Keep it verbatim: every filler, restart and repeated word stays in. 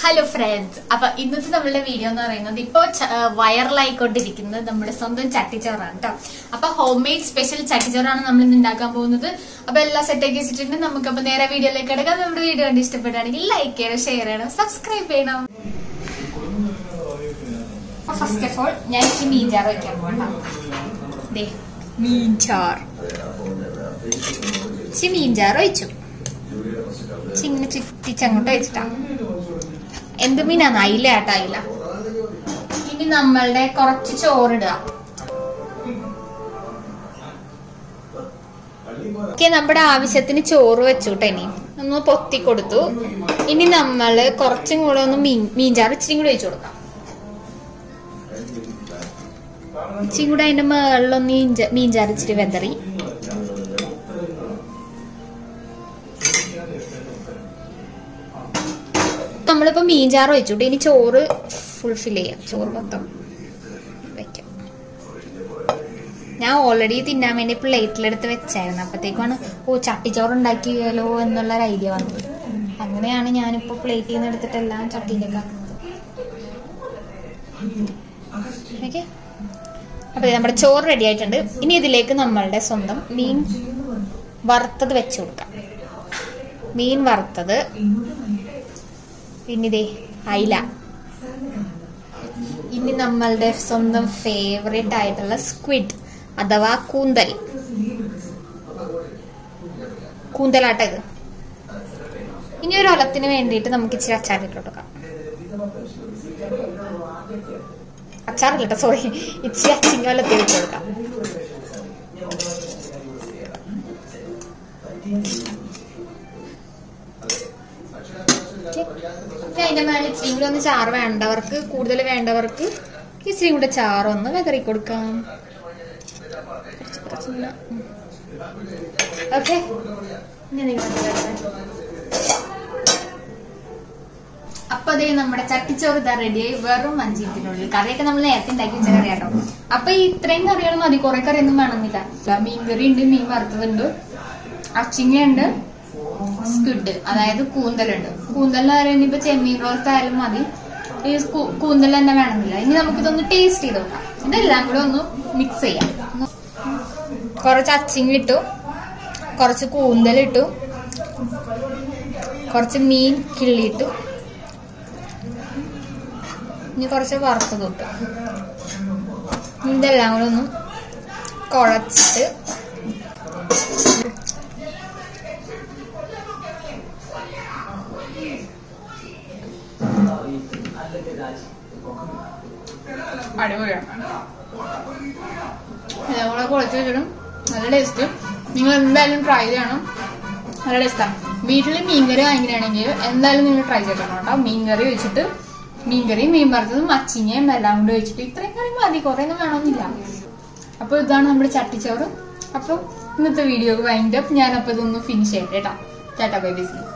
Hello friends, അപ്പോൾ ഇന്നത്തെ നമ്മുടെ വീഡിയോ എന്ന് പറയുന്നത് ഇപ്പോൾ വൈറലായിക്കൊണ്ടിരിക്കുന്നത് നമ്മുടെ സ്വന്തം ചട്ടിച്ചോറാണ് ട്ടോ. അപ്പോൾ ഹോം മെയ്ഡ് സ്പെഷ്യൽ ചട്ടിച്ചോറാണ് നമ്മൾ ഇന്ന് ഉണ്ടാക്കാൻ പോകുന്നത്. അപ്പോൾ എല്ലാം സെറ്റ് ആക്കി വെച്ചിട്ടുണ്ട്. നമുക്ക് അപ്പോൾ നേരെ വീഡിയോയിലേക്ക് കിടക്കാം. നമ്മുടെ വീഡിയോ കണ്ട് ഇഷ്ടപ്പെടുകയാണെങ്കിൽ ലൈക്ക് ചെയ്യണം, ഷെയർ ചെയ്യണം, സബ്സ്ക്രൈബ് ചെയ്യണം. ഫസ്റ്റ് ഓഫ് ഓൾ ഞാൻ ഈ മീൻ ചാറ് വെക്കാൻ പോകണം. ദേ മീൻ ചാറ് ചി മീൻ ചാറ് വെച്ചു ചിങ്ങനെ ചുറ്റിച്ചങ്ങോട്ട് വെച്ചിട്ടാണ്. എന്ത് മീനാണ്? അയില കേട്ടോ, അയില. ഇനി നമ്മളുടെ കുറച്ച് ചോറിടുക. നമ്മുടെ ആവശ്യത്തിന് ചോറ് വെച്ചുട്ടോ. ഇനി ഒന്ന് പൊത്തി കൊടുത്തു. ഇനി നമ്മള് കുറച്ചും കൂടെ ഒന്ന് മീൻ മീൻചാറ് ഇച്ചിരി കൂടെ വെച്ചു കൊടുക്കാം. ഇച്ചിരി കൂടെ അതിന്റെ മുകളിലൊന്ന് മീൻചാറ് ഇച്ചിരി വെതറി. നമ്മളിപ്പോ മീൻചാറ് വെച്ചിട്ട് ഇനി ചോറ് ഫുൾഫിൽ ചെയ്യാം. ചോറ് മൊത്തം വെക്കാം. ഞാൻ ഓൾറെഡി തിന്നാൻ വേണ്ടി പ്ലേറ്റിലെടുത്ത് വെച്ചായിരുന്നു. അപ്പത്തേക്കാണ് ഓ ചട്ടിച്ചോറ് ഉണ്ടാക്കിയാലോ എന്നുള്ളൊരു ഐഡിയ വന്നത്. അങ്ങനെയാണ് ഞാനിപ്പോ പ്ലേറ്റിൽ നിന്ന് എടുത്തിട്ടെല്ലാം ചട്ടിയിലേക്ക് ആക്കുന്നത്. ഓക്കെ, അപ്പൊ നമ്മുടെ ചോറ് റെഡി ആയിട്ടുണ്ട്. ഇനി ഇതിലേക്ക് നമ്മളുടെ സ്വന്തം മീൻ വറുത്തത് വെച്ചു കൊടുക്കാം. മീൻ വറുത്തത്, പിന്നെ ഇതേ അയില, ഇനി നമ്മളുടെ സ്വന്തം ഫേവറേറ്റ് ആയിട്ടുള്ള സ്ക്വിഡ് അഥവാ കൂന്തൽ. കൂന്തലാട്ട ഇത്. ഇനി ഒരു ഒലത്തിന് വേണ്ടിയിട്ട് നമുക്ക് ഇച്ചിരി അച്ചാറിട്ട് കൊടുക്കാം. അച്ചാറില്ല, സോറി, ഇച്ചിരി അച്ചിങ്ങ ഒലത്തിൽ ഇട്ട് കൊടുക്കാം. അതിന്റെ മേലെ ഇച്ചിരി കൂടെ ഒന്ന് ചാറ് വേണ്ടവർക്ക്, കൂടുതൽ വേണ്ടവർക്ക് ഇച്ചിരി കൂടെ ചാറൊന്ന് വെതറി കൊടുക്കാം. ഓക്കെ, അപ്പൊ അതേ നമ്മുടെ ചട്ടിച്ചോറ് ഇതാ റെഡിയായി. വെറും അഞ്ച് മിനിറ്റിനുള്ളിൽ. കറിയൊക്കെ നമ്മൾ നേരത്തെ ഉണ്ടാക്കി വെച്ച കറിയാട്ടോ. അപ്പൊ ഇത്രയും കറികൾ മതി, കുറെ കറിയൊന്നും വേണമെന്നില്ല. മീൻകറി ഉണ്ട്, മീൻ വറുത്തതുണ്ട്, അച്ചിങ്ങയുണ്ട്, സ്ക്വിഡ് അതായത് കൂന്തലുണ്ട്. കൂന്തൽ എന്ന് പറയുന്നത് ഇപ്പൊ ചെമ്മീൻ റോസ്റ്റ് ആയാലും മതി, ഈ കൂന്തൽ തന്നെ വേണമെന്നില്ല. ഇനി നമുക്കിതൊന്ന് ടേസ്റ്റ് ചെയ്ത് നോക്കാം. ഇതെല്ലാം കൂടെ ഒന്ന് മിക്സ് ചെയ്യാം. കുറച്ച് അച്ചിങ്ങ ഇട്ടു, കുറച്ച് കൂന്തലിട്ടു, കുറച്ച് മീൻ കിള്ളിയിട്ടു, ഇനി കുറച്ച് വറുത്തത് ഇട്ടു. ഇതെല്ലാം കൂടെ ഒന്ന് കുഴച്ചിട്ട് അടിപൊളിയാണ്. എല്ലാം കൂടെ കുഴച്ച് വെച്ചിടും. നല്ല ടേസ്റ്റ്. നിങ്ങൾ എന്തായാലും ട്രൈ ചെയ്യണം. നല്ല ടേസ്റ്റാണ്. വീട്ടിൽ മീൻകറി വാങ്ങിക്കുകയാണെങ്കിൽ എന്തായാലും നിങ്ങൾ ട്രൈ ചെയ്യണം കേട്ടോ. മീൻകറി വെച്ചിട്ട് മീൻകറിയും മീൻ വറുത്തതും അച്ചിങ്ങയും എല്ലാം കൂടെ വെച്ചിട്ട് ഇത്രയും കറി മതി, കുറെ ഒന്നും വേണമെന്നില്ല. അപ്പൊ ഇതാണ് നമ്മുടെ ചട്ടിച്ചോറ്. അപ്പൊ ഇന്നത്തെ വീഡിയോ വൈൻഡ് അപ്പ്. ഞാനപ്പോ ഇതൊന്ന് ഫിനിഷ് ചെയ്യട്ടെ കേട്ടോ. Tata bye by.